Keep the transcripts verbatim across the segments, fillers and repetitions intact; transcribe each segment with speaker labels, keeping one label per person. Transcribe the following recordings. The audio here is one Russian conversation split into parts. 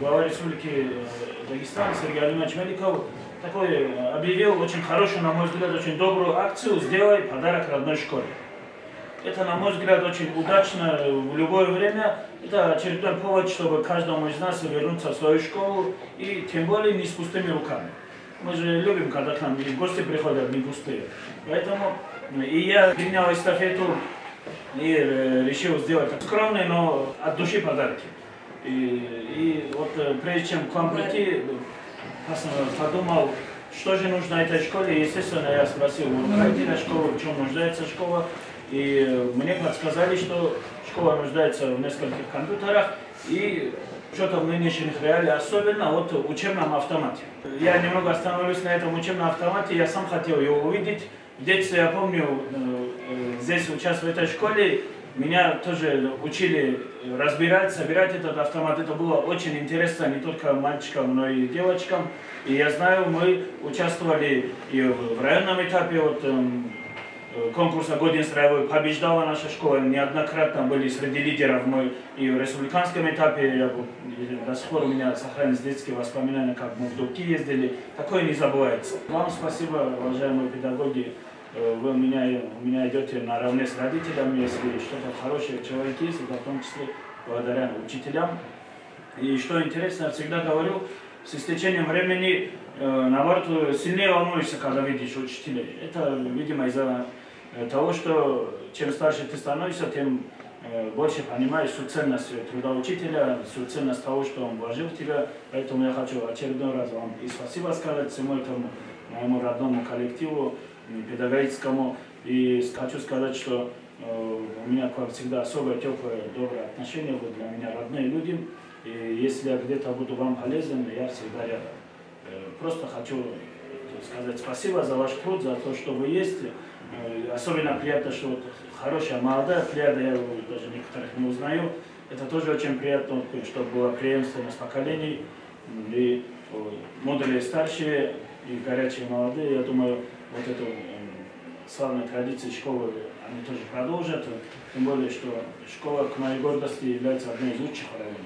Speaker 1: Глава Республики Дагестан Сергей Алимович Меликов такой объявил очень хорошую, на мой взгляд, очень добрую акцию «Сделай подарок родной школе». Это, на мой взгляд, очень удачно в любое время. Это очередной повод, чтобы каждому из нас вернуться в свою школу, и тем более не с пустыми руками. Мы же любим, когда к нам и гости приходят не пустые. Поэтому и я принял эстафету и решил сделать скромные, но от души подарки. И, и вот прежде чем к вам прийти, подумал, что же нужно этой школе. Естественно, я спросил у руководителя школы, в чем нуждается школа. И мне подсказали, что школа нуждается в нескольких компьютерах и что-то в нынешних реалиях, особенно вот в учебном автомате. Я немного остановлюсь на этом учебном автомате, я сам хотел его увидеть. В детстве, я помню, здесь, учась в этой школе, меня тоже учили разбирать, собирать этот автомат. Это было очень интересно не только мальчикам, но и девочкам. И я знаю, мы участвовали и в районном этапе вот, конкурса «Годин строевой», побеждала наша школа, неоднократно были среди лидеров мы и в республиканском этапе. Я, до сих пор у меня сохранились детские воспоминания, как мы в Дубки ездили. Такое не забывается. Вам спасибо, уважаемые педагоги. Вы у меня, у меня идете наравне с родителями, если что-то хорошее человек есть, это в том числе благодаря учителям. И что интересно, я всегда говорю, с истечением времени, э, наоборот, сильнее волнуешься, когда видишь учителей. Это, видимо, из-за того, что чем старше ты становишься, тем э, больше понимаешь всю ценность труда учителя, всю ценность того, что он вложил в тебя. Поэтому я хочу очередной раз вам и спасибо сказать всему этому моему родному коллективу, педагогическому. И хочу сказать, что э, у меня к вам всегда особое, теплое, доброе отношение, вы для меня родные люди. И если я где-то буду вам полезен, я всегда рядом. Э, просто хочу сказать спасибо за ваш труд, за то, что вы есть. Э, особенно приятно, что вот хорошая молодая плеяда, я даже некоторых не узнаю. Это тоже очень приятно, чтобы была преемственность поколений. И э, мудрые старшие и горячие молодые, я думаю, вот эту э, славную традицию школы они тоже продолжат. Тем более, что школа, к моей гордости, является одной из лучших в районе.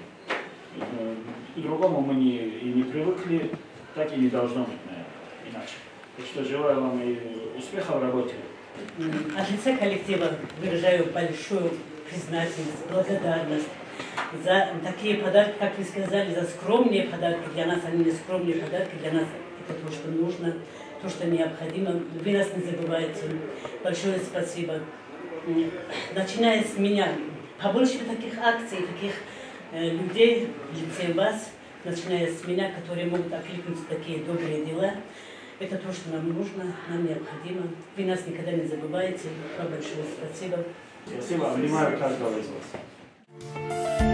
Speaker 1: К другому мы не, и не привыкли, так и не должно быть, наверное, иначе. Так что желаю вам и успеха в работе.
Speaker 2: От лица коллектива выражаю большую признательность, благодарность за такие подарки, как вы сказали, за скромные подарки для нас, они не скромные подарки для нас. Это то, что нужно, то, что необходимо. Вы нас не забывайте. Большое спасибо. Начиная с меня, побольше таких акций, таких э, людей в лице вас, начиная с меня, которые могут откликнуться такие добрые дела. Это то, что нам нужно, нам необходимо. Вы нас никогда не забываете. Вам большое спасибо.
Speaker 1: Спасибо. Обнимаю каждого из вас.